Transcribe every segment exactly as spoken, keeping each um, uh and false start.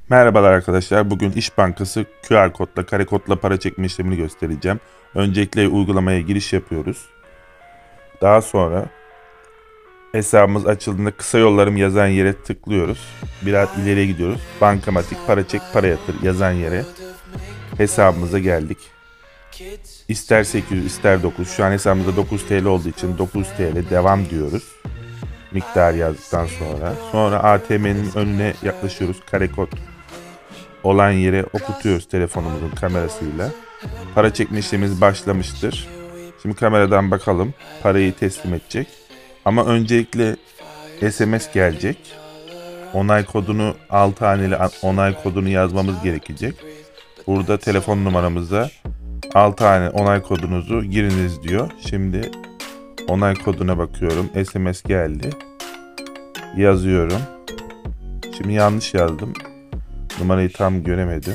Merhabalar arkadaşlar. Bugün İş Bankası Q R kodla, kare kodla para çekme işlemini göstereceğim. Öncelikle uygulamaya giriş yapıyoruz. Daha sonra hesabımız açıldığında kısa yollarım yazan yere tıklıyoruz. Biraz ileriye gidiyoruz. Bankamatik, para çek, para yatır yazan yere hesabımıza geldik. İster sekiz yüz ister dokuz. Şu an hesabımızda dokuz TL olduğu için dokuz TL devam diyoruz. Miktar yazdıktan sonra. Sonra A T M'nin önüne yaklaşıyoruz. Kare kod olan yere okutuyoruz telefonumuzun kamerasıyla. Para çekme işlemimiz başlamıştır. Şimdi kameradan bakalım. Parayı teslim edecek. Ama öncelikle S M S gelecek. Onay kodunu altı haneli onay kodunu yazmamız gerekecek. Burada telefon numaramıza altı hane onay kodunuzu giriniz diyor. Şimdi onay koduna bakıyorum. S M S geldi. Yazıyorum. Şimdi yanlış yazdım. Numarayı tam göremedim.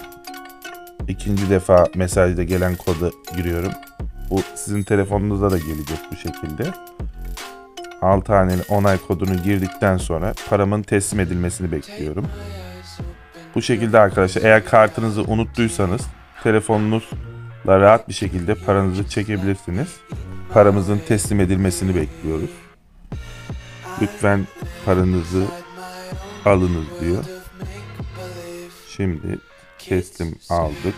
İkinci defa mesajda gelen kodu giriyorum. Bu sizin telefonunuza da gelecek bu şekilde. altı haneli onay kodunu girdikten sonra paramın teslim edilmesini bekliyorum. Bu şekilde arkadaşlar, eğer kartınızı unuttuysanız telefonunuzla rahat bir şekilde paranızı çekebilirsiniz. Paramızın teslim edilmesini bekliyoruz. Lütfen paranızı alınız diyor. Şimdi teslim aldık.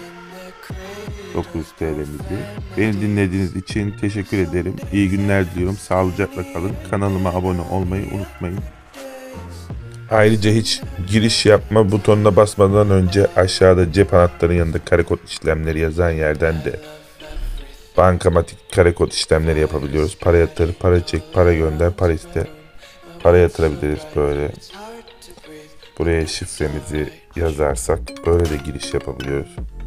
dokuz yüz TL'mizi. Beni dinlediğiniz için teşekkür ederim. İyi günler diliyorum. Sağlıcakla kalın. Kanalıma abone olmayı unutmayın. Ayrıca hiç giriş yapma butonuna basmadan önce aşağıda cep anahtarının yanında kare kod işlemleri yazan yerden de bankamatik kare kod işlemleri yapabiliyoruz. Para yatır, para çek, para gönder, para iste. Para yatırabiliriz böyle. Buraya şifremizi yazarsak böyle de giriş yapabiliyoruz.